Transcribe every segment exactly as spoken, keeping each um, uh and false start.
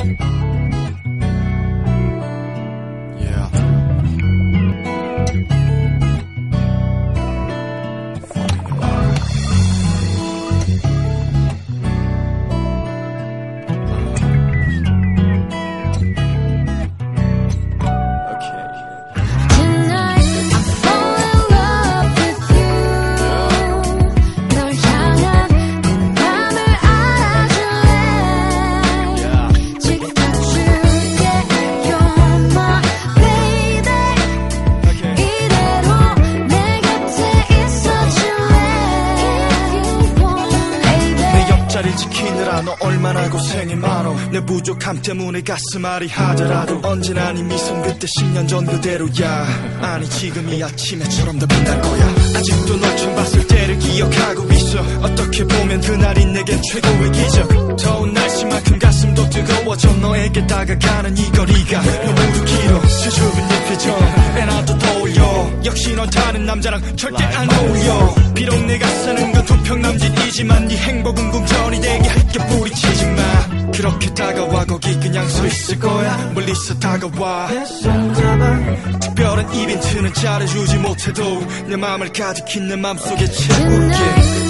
자리 지키느라 너 얼마나 고생이 많어. 내 부족함 때문에 가슴앓이 하더라도 언제나 네 미소 그때 십 년 전 그대로야. 아니 지금 이 아침에처럼 더 빛날 거야. 아직도 널 처음 봤을 때를 기억하고 있어. 어떻게 보면 그날이 내겐 최고의 기적. 더운 날씨만큼 가슴도 뜨거워져. 너에게 다가가는 이 거리가 너무도 길어. 수줍은 네 표정 애 나도 떠올려. 역시 넌 다른 남자랑 절대 안 어울려. 비록 내가 사는 건 두 평남진이지만 네 행복은 궁전이 되게 할게. 뿌리치지 마. 그렇게 다가와 거기 그냥 서 있을 거야. 멀리서 다가와 내 손 잡아. 특별한 이벤트는 잘해주지 못해도 내 맘을 가득히 내 맘속에 채울게.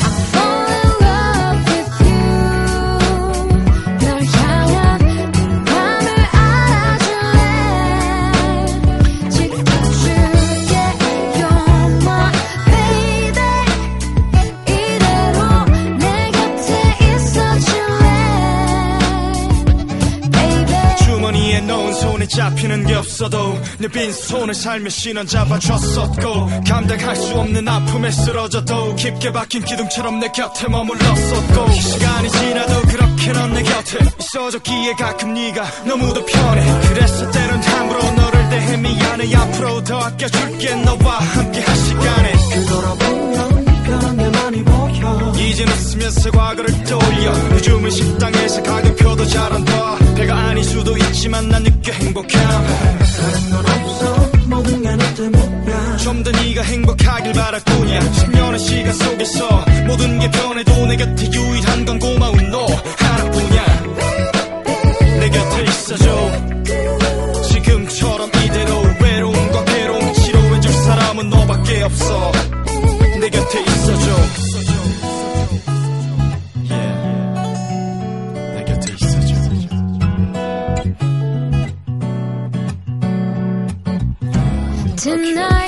손에 잡히는 게 없어도 내 빈손을 살며시 넌 잡아줬었고 감당할 수 없는 아픔에 쓰러져도 깊게 박힌 기둥처럼 내 곁에 머물렀었고 시간이 지나도 그렇게 넌 내 곁에 있어줬기에 가끔 네가 너무도 편해. 그래서 때론 함부로 너를 대해 미안해. 앞으로 더 아껴줄게 너와 함께 할 시간에. 그돌아보면 변한 게 많이 보여. 이젠 웃으면서 과거를 떠올려. 요즘은 식당에서 가격표도 잘 안 봐. 배가 아닐 수도 있지만 난 느껴 행복함. 다른 건 없어 모든 게 너 때문이야. 좀 더 네가 행복하길 바랄 뿐이야. 십 년의 시간 속에서 모든 게 변해도 내 곁에 유일한 건 고마운 너 하나뿐이야. 내 곁에 있어줘. 지금처럼 이대로 외로움과 괴로움 치료해줄 사람은 너밖에 없어. 내 곁에 있어줘. Tonight